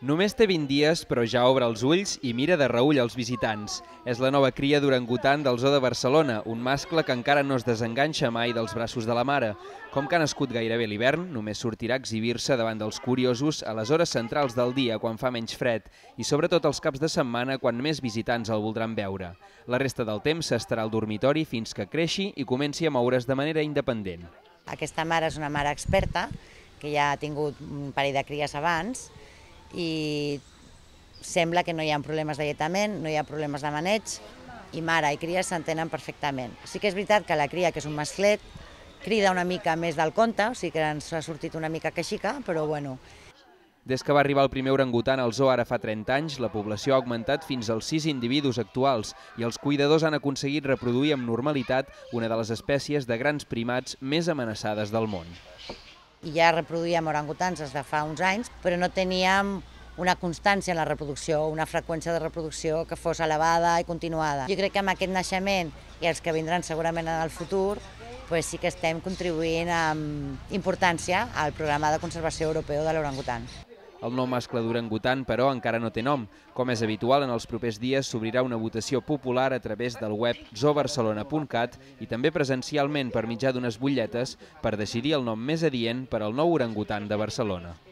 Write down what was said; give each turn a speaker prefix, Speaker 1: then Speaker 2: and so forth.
Speaker 1: Només té 20 dies, però ja obre els ulls i mira de reüll els visitants. És la nova cria d'orangutan del Zoo de Barcelona, un mascle que encara no es desenganxa mai dels braços de la mare. Com que ha nascut gairebé l'hivern, només sortirà a exhibir-se davant dels curiosos a les hores centrals del dia, quan fa menys fred, i sobretot els caps de setmana, quan més visitants el voldran veure. La resta del temps estarà al dormitori fins que creixi i comenci a moure's de manera independent.
Speaker 2: Aquesta mare és una mare experta, que ja ha tingut un parell de cries abans, i sembla que no hi ha problemes de lletament, no hi ha problemes de maneig, i mare i cria s'entenen perfectament. Sí que és veritat que la cria, que és un masclet, crida una mica més del compte, o sigui que ens ha sortit una mica queixica, però bueno.
Speaker 1: Des que va arribar el primer orangutan al zoo ara fa 30 anys, la població ha augmentat fins als 6 individus actuals i els cuidadors han aconseguit reproduir amb normalitat una de les espècies de grans primats més amenaçades del món.
Speaker 2: I ja reproduïem orangutans des de fa uns anys, però no teníem una constància en la reproducció, una freqüència de reproducció que fos elevada i continuada. Jo crec que amb aquest naixement i els que vindran segurament en el futur, sí que estem contribuint amb importància al programa de conservació europeu de l'orangutan.
Speaker 1: El nou mascle d'orangutan, però, encara no té nom. Com és habitual, en els propers dies s'obrirà una votació popular a través del web zoobarcelona.cat i també presencialment per mitjà d'unes butlletes per decidir el nom més adient per al nou orangutan de Barcelona.